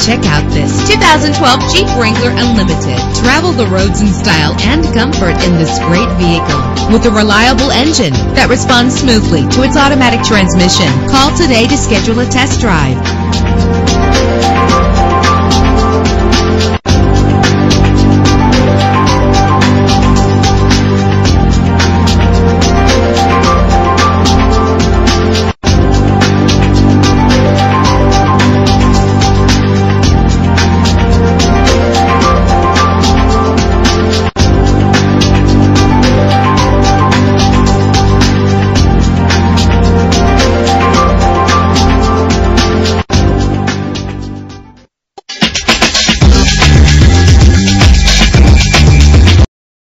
Check out this 2012 Jeep Wrangler Unlimited. Travel the roads in style and comfort in this great vehicle with a reliable engine that responds smoothly to its automatic transmission. Call today to schedule a test drive.